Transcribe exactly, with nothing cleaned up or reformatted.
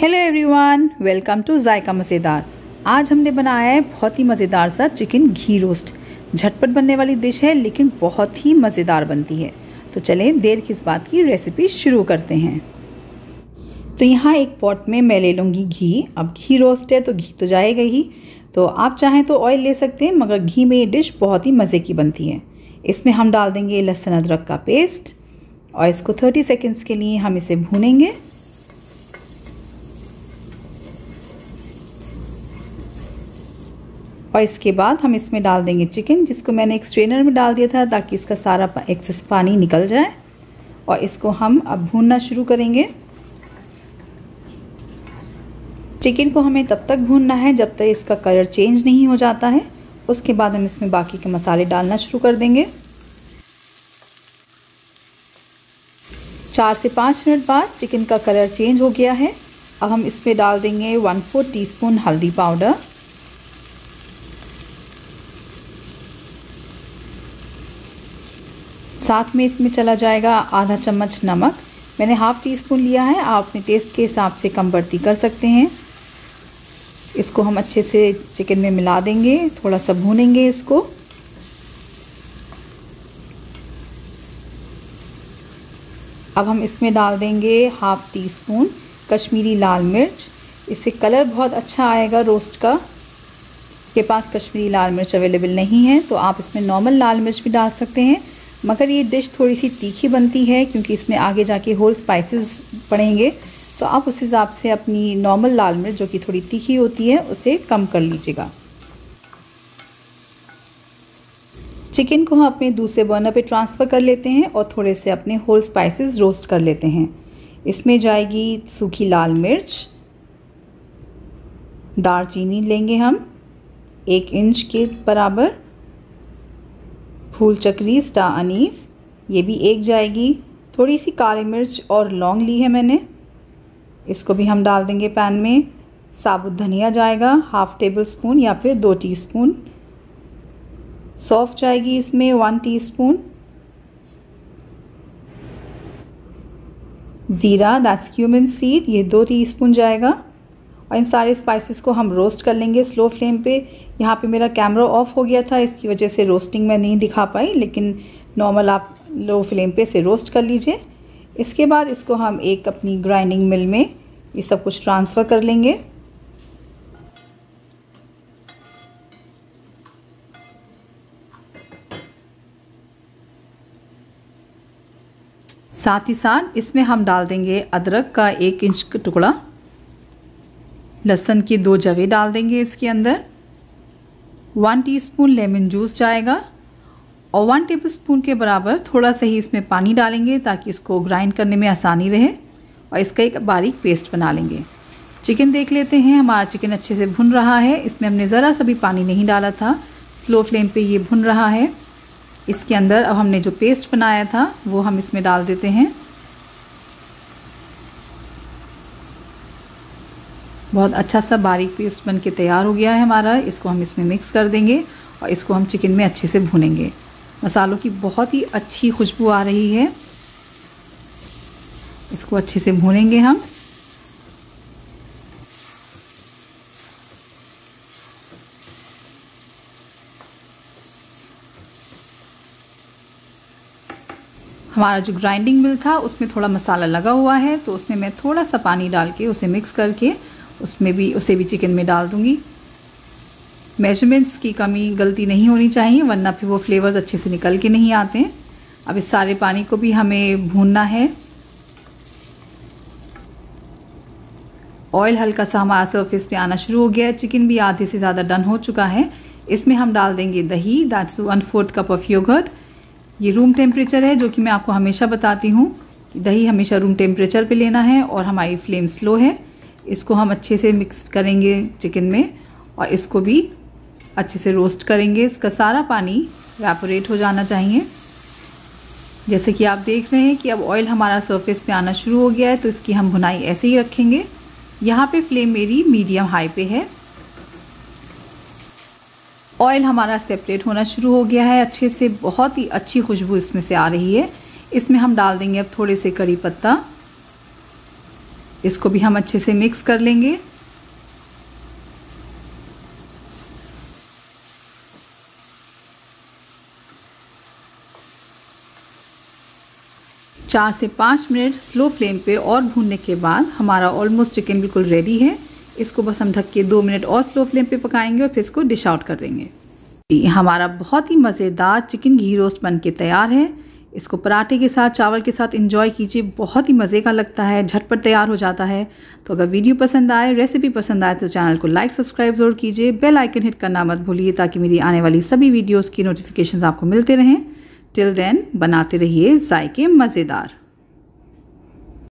Hello everyone, welcome to Zaika Mazedaar. आज हमने बनाया है बहुत ही मज़ेदार सा चिकन घी रोस्ट। झटपट बनने वाली डिश है लेकिन बहुत ही मज़ेदार बनती है। तो चलें देर किस बात की, रेसिपी शुरू करते हैं। तो यहाँ एक पॉट में मैं ले लूँगी घी। अब घी रोस्ट है तो घी तो जाएगा ही, तो आप चाहें तो ऑयल ले सकते हैं, मगर घी में ये डिश बहुत ही मज़े की बनती है। इसमें हम डाल देंगे लहसुन अदरक का पेस्ट और इसको तीस सेकेंड्स के लिए हम इसे भूनेंगे। और इसके बाद हम इसमें डाल देंगे चिकन, जिसको मैंने एक स्ट्रेनर में डाल दिया था ताकि इसका सारा एक्सेस पानी निकल जाए। और इसको हम अब भूनना शुरू करेंगे। चिकन को हमें तब तक भूनना है जब तक इसका कलर चेंज नहीं हो जाता है। उसके बाद हम इसमें बाकी के मसाले डालना शुरू कर देंगे। चार से पाँच मिनट बाद चिकन का कलर चेंज हो गया है। अब हम इसमें डाल देंगे वन फोर्थ टी स्पून हल्दी पाउडर, साथ में इसमें चला जाएगा आधा चम्मच नमक। मैंने हाफ़ टी स्पून लिया है, आप अपने टेस्ट के हिसाब से कम बढ़ती कर सकते हैं। इसको हम अच्छे से चिकन में मिला देंगे, थोड़ा सा भूनेंगे इसको। अब हम इसमें डाल देंगे हाफ़ टी स्पून कश्मीरी लाल मिर्च। इससे कलर बहुत अच्छा आएगा रोस्ट का। के पास कश्मीरी लाल मिर्च अवेलेबल नहीं है तो आप इसमें नॉर्मल लाल मिर्च भी डाल सकते हैं, मगर ये डिश थोड़ी सी तीखी बनती है क्योंकि इसमें आगे जाके होल स्पाइसेस पड़ेंगे। तो आप उस हिसाब से अपनी नॉर्मल लाल मिर्च जो कि थोड़ी तीखी होती है उसे कम कर लीजिएगा। चिकन को हम अपने दूसरे बर्नर पे ट्रांसफ़र कर लेते हैं और थोड़े से अपने होल स्पाइसेस रोस्ट कर लेते हैं। इसमें जाएगी सूखी लाल मिर्च, दालचीनी लेंगे हम एक इंच के बराबर, फूल चक्री स्टार अनीस ये भी एक जाएगी, थोड़ी सी काली मिर्च और लौंग ली है मैंने, इसको भी हम डाल देंगे पैन में। साबुत धनिया जाएगा हाफ़ टेबल स्पून या फिर दो टीस्पून, सौंफ जाएगी इसमें वन टीस्पून, ज़ीरा दैट्स क्यूमिन सीड ये दो टीस्पून जाएगा। और इन सारे स्पाइसेस को हम रोस्ट कर लेंगे स्लो फ्लेम पे। यहाँ पे मेरा कैमरा ऑफ हो गया था, इसकी वजह से रोस्टिंग मैं नहीं दिखा पाई, लेकिन नॉर्मल आप लो फ्लेम पे से रोस्ट कर लीजिए। इसके बाद इसको हम एक अपनी ग्राइंडिंग मिल में ये सब कुछ ट्रांसफ़र कर लेंगे। साथ ही साथ इसमें हम डाल देंगे अदरक का एक इंच का टुकड़ा, लहसुन की दो जवे डाल देंगे इसके अंदर, वन टीस्पून लेमन जूस जाएगा और वन टेबलस्पून के बराबर थोड़ा सा ही इसमें पानी डालेंगे ताकि इसको ग्राइंड करने में आसानी रहे। और इसका एक बारीक पेस्ट बना लेंगे। चिकन देख लेते हैं, हमारा चिकन अच्छे से भुन रहा है। इसमें हमने ज़रा सा भी पानी नहीं डाला था, स्लो फ्लेम पे ये भुन रहा है। इसके अंदर अब हमने जो पेस्ट बनाया था वो हम इसमें डाल देते हैं। बहुत अच्छा सा बारीक पेस्ट बन के तैयार हो गया है हमारा। इसको हम इसमें मिक्स कर देंगे और इसको हम चिकन में अच्छे से भूनेंगे। मसालों की बहुत ही अच्छी खुशबू आ रही है, इसको अच्छे से भूनेंगे हम। हमारा जो ग्राइंडिंग मिल था उसमें थोड़ा मसाला लगा हुआ है, तो उसमें मैं थोड़ा सा पानी डाल के उसे मिक्स करके उसमें भी उसे भी चिकन में डाल दूंगी। मेजरमेंट्स की कमी गलती नहीं होनी चाहिए, वरना फिर वो फ्लेवर्स अच्छे से निकल के नहीं आते हैं। अब इस सारे पानी को भी हमें भूनना है। ऑयल हल्का सा हमारा सरफेस पे आना शुरू हो गया है, चिकन भी आधे से ज़्यादा डन हो चुका है। इसमें हम डाल देंगे दही, that's one fourth cup of yogurt. ये रूम टेम्परेचर है, जो कि मैं आपको हमेशा बताती हूँ कि दही हमेशा रूम टेम्परेचर पे लेना है। और हमारी फ्लेम स्लो है। इसको हम अच्छे से मिक्स करेंगे चिकन में और इसको भी अच्छे से रोस्ट करेंगे। इसका सारा पानी इवेपोरेट हो जाना चाहिए। जैसे कि आप देख रहे हैं कि अब ऑयल हमारा सरफेस पे आना शुरू हो गया है, तो इसकी हम भुनाई ऐसे ही रखेंगे। यहाँ पे फ्लेम मेरी मीडियम हाई पे है। ऑयल हमारा सेपरेट होना शुरू हो गया है अच्छे से, बहुत ही अच्छी खुशबू इसमें से आ रही है। इसमें हम डाल देंगे अब थोड़े से कड़ी पत्ता, इसको भी हम अच्छे से मिक्स कर लेंगे। चार से पाँच मिनट स्लो फ्लेम पे और भूनने के बाद हमारा ऑलमोस्ट चिकन बिल्कुल रेडी है। इसको बस हम ढक के दो मिनट और स्लो फ्लेम पे पकाएंगे और फिर इसको डिश आउट कर देंगे। जी, हमारा बहुत ही मज़ेदार चिकन घी रोस्ट बन के तैयार है। इसको पराठे के साथ, चावल के साथ एंजॉय कीजिए, बहुत ही मज़े का लगता है, झटपट तैयार हो जाता है। तो अगर वीडियो पसंद आए, रेसिपी पसंद आए तो चैनल को लाइक सब्सक्राइब ज़रूर कीजिए। बेल आइकन हिट करना मत भूलिए ताकि मेरी आने वाली सभी वीडियोज़ की नोटिफिकेशन आपको मिलते रहें। टिल देन बनाते रहिए जायके मज़ेदार।